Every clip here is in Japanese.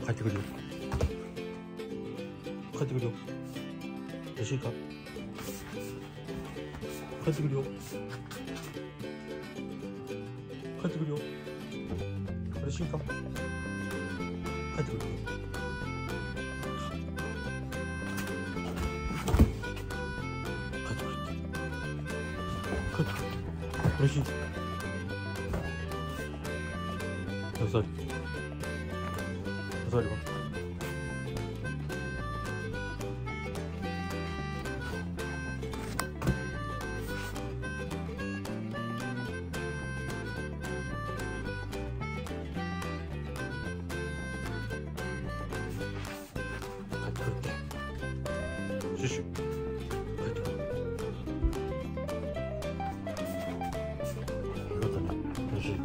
帰ってくるよ。帰ってくるよ。よしいか。帰ってくるよ。帰ってくるよ。嬉しいか。帰ってくるよ。帰ってくる。帰ってくる。嬉しい。野菜。野菜は。シュシュ、帰ってくる。よかったね。嬉しい。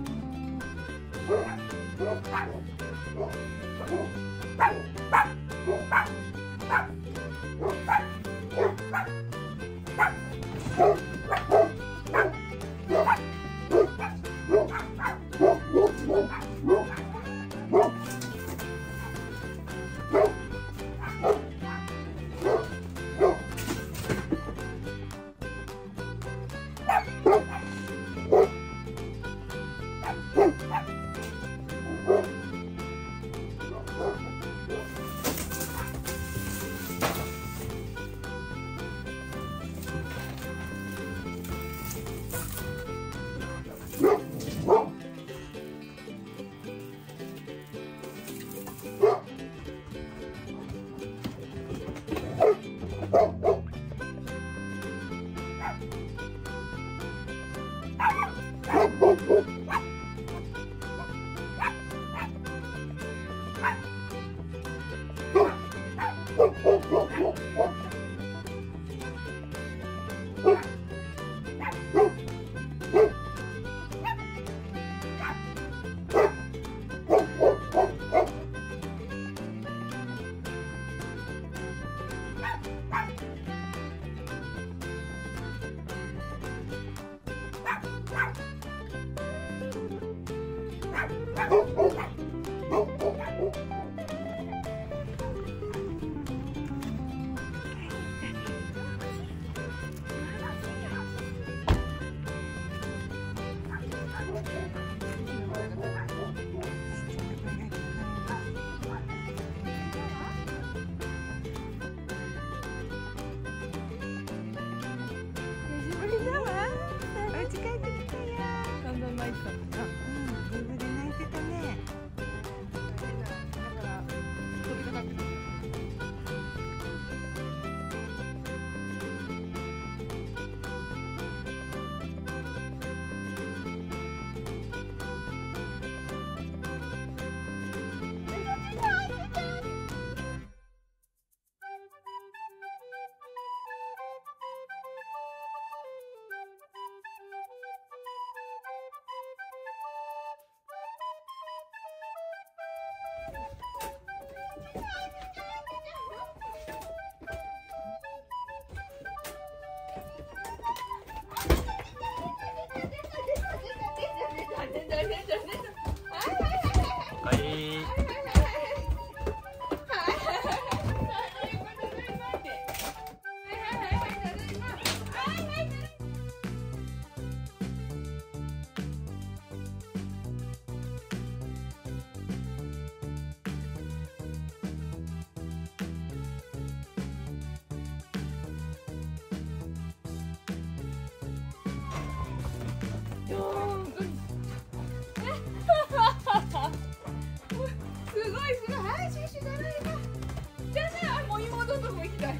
すごいすごい。はい、シュシュだな今。じゃあね、もう妹とも行きたい。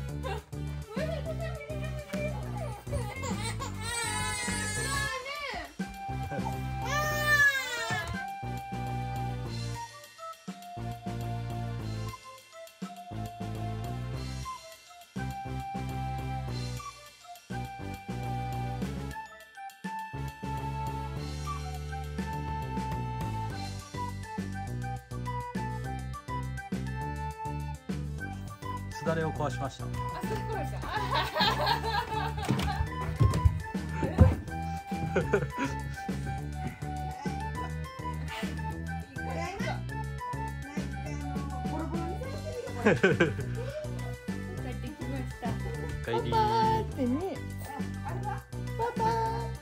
すだれを壊しました。 あ、それ壊した。 帰ってきました。 帰りパパーってね。パパー。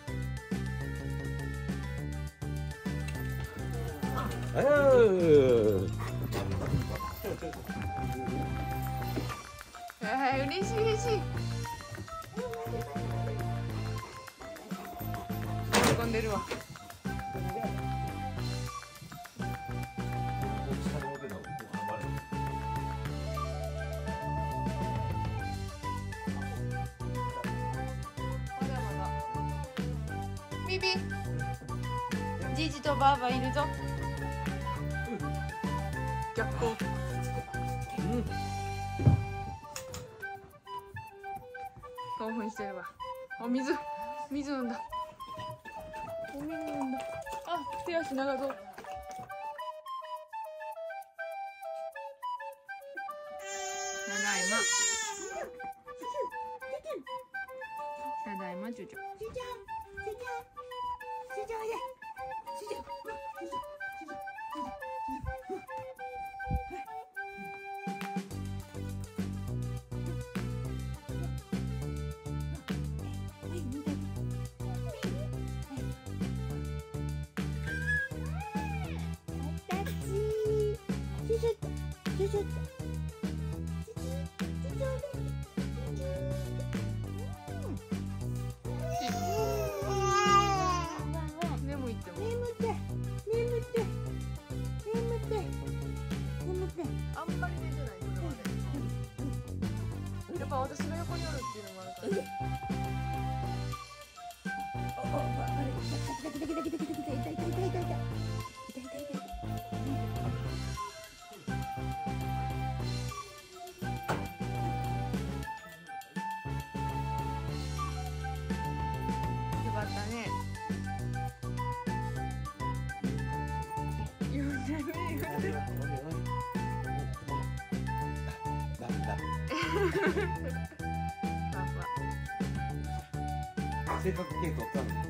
嬉しい嬉しい。喜んでるわ。ビビ、ジジとバーバいるぞ。逆光。興奮してるわ。あ、水飲んだ。お水飲んだ。あ、手足長そう。ただいま。ただいま、チュチュ。あんまり寝てないこれまで。やっぱ私の横におるっていうのもあるから。よかったね。言うてる。 性格系統ったんで